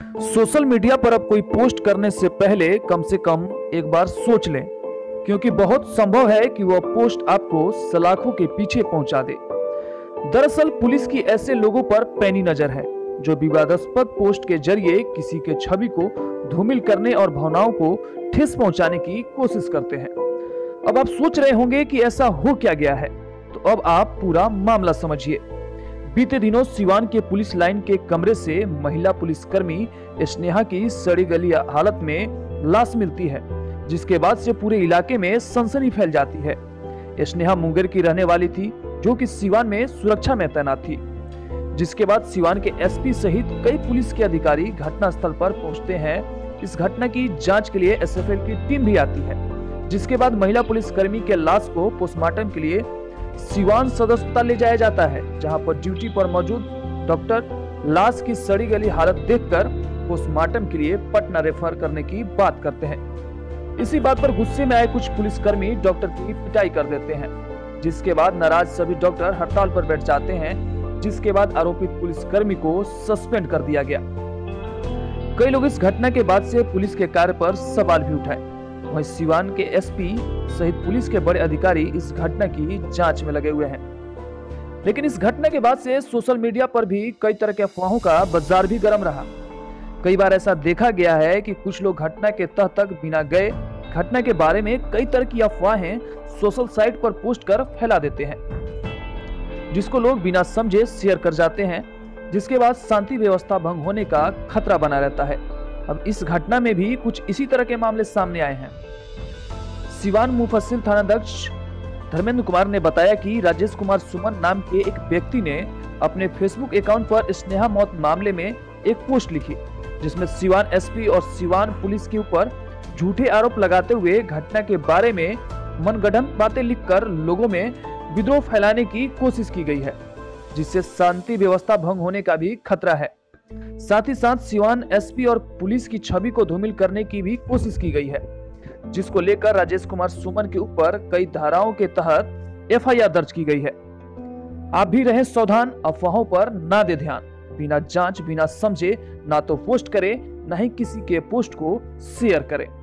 Social media पर अब कोई पोस्ट करने से पहले कम से कम एक बार सोच लें, क्योंकि बहुत संभव है कि वह पोस्ट आपको सलाखों के पीछे पहुंचा दे। दरअसल पुलिस की ऐसे लोगों पर पैनी नजर है जो विवादास्पद पोस्ट के जरिए किसी के छवि को धूमिल करने और भावनाओं को ठेस पहुंचाने की कोशिश करते हैं। अब आप सोच रहे होंगे कि ऐसा हो क्या गया है, तो अब आप पूरा मामला समझिए। बीते दिनों सिवान के पुलिस लाइन के कमरे से महिला पुलिसकर्मी स्नेहा की सड़ी गली हालत में लाश मिलती है, जिसके बाद से पूरे इलाके में सनसनी फैल जाती है। स्नेहा मुंगेर की रहने वाली थी, जो कि सिवान में सुरक्षा में तैनात थी। जिसके बाद सिवान के एसपी सहित कई पुलिस के अधिकारी घटनास्थल पर पहुंचते हैं। इस घटना की जांच के लिए एसएफएल की टीम भी आती है, जिसके बाद महिला पुलिसकर्मी के लाश को पोस्टमार्टम के लिए सिवान सदर अस्पताल ले जाया जाता है, जहां पर ड्यूटी पर मौजूद डॉक्टर लाश की सड़ी गली हालत देखकर पोस्टमार्टम के लिए पटना रेफर करने की बात करते हैं। इसी बात पर गुस्से में आए कुछ पुलिसकर्मी डॉक्टर की पिटाई कर देते हैं, जिसके बाद नाराज सभी डॉक्टर हड़ताल पर बैठ जाते हैं, जिसके बाद आरोपित पुलिसकर्मी को सस्पेंड कर दिया गया। कई लोग इस घटना के बाद से पुलिस के कार्य पर सवाल भी उठाए। वहीं सिवान के एसपी सहित पुलिस के बड़े अधिकारी इस घटना की जांच में लगे हुए हैं। लेकिन इस घटना के बाद से सोशल मीडिया पर भी कई तरह के अफवाहों का बाजार भी गर्म रहा। कई बार ऐसा देखा गया है कि कुछ लोग घटना के तह तक बिना गए घटना के बारे में कई तरह की अफवाहें सोशल साइट पर पोस्ट कर फैला देते हैं, जिसको लोग बिना समझे शेयर कर जाते हैं, जिसके बाद शांति व्यवस्था भंग होने का खतरा बना रहता है। अब इस घटना में भी कुछ इसी तरह के मामले सामने आए हैं। सिवान मुफस्सिल थानाध्यक्ष धर्मेंद्र कुमार ने बताया कि राजेश कुमार सुमन नाम के एक व्यक्ति ने अपने फेसबुक अकाउंट पर स्नेहा मौत मामले में एक पोस्ट लिखी, जिसमें सिवान एसपी और सिवान पुलिस के ऊपर झूठे आरोप लगाते हुए घटना के बारे में मनगढ़ंत बातें लिखकर लोगों में विद्रोह फैलाने की कोशिश की गई है, जिससे शांति व्यवस्था भंग होने का भी खतरा है। साथ ही साथ सिवान एसपी और पुलिस की छवि को धूमिल करने की भी कोशिश की गई है, जिसको लेकर राजेश कुमार सुमन के ऊपर कई धाराओं के तहत एफआईआर दर्ज की गई है। आप भी रहें सावधान, अफवाहों पर ना दे ध्यान, बिना जांच बिना समझे ना तो पोस्ट करें, ना ही किसी के पोस्ट को शेयर करें।